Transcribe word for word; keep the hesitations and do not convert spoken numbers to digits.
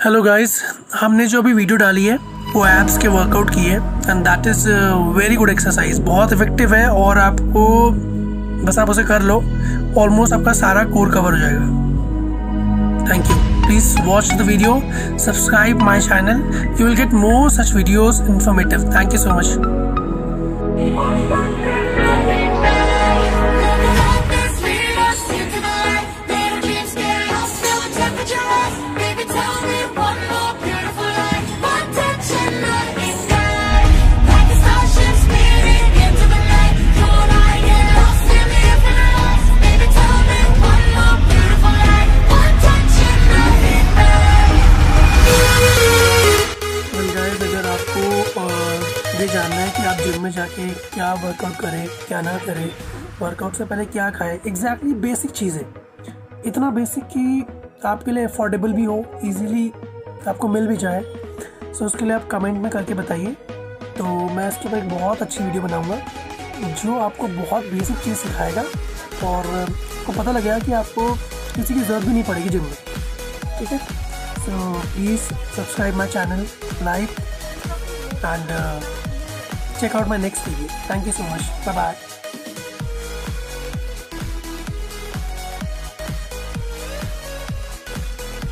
Hello guys, हमने जो अभी वीडियो डाली है वो एब्स के वर्कआउट की है and that is very good exercise. बहुत इफेक्टिव है और आपको बस आप उसे कर लो, ऑलमोस्ट आपका सारा कोर कवर हो जाएगा। Thank you. Please watch the video, subscribe my channel, you will get more such videos informative. Thank you so much. ये जानना है कि आप जिम में जाके क्या वर्कआउट करें, क्या ना करें, वर्कआउट से पहले क्या खाएं, एग्जैक्टली बेसिक चीज़ें, इतना बेसिक कि आपके लिए अफोर्डेबल भी हो, इजीली आपको मिल भी जाए। सो उसके लिए आप कमेंट में करके बताइए, तो मैं इसके ऊपर एक बहुत अच्छी वीडियो बनाऊंगा जो आपको बहुत बेसिक चीज़ सिखाएगा और आपको पता लगेगा कि आपको किसी की ज़रूरत भी नहीं पड़ेगी जिम में। ठीक है, so please subscribe my channel, like and uh, check out my next video. Thank you so much. Bye bye.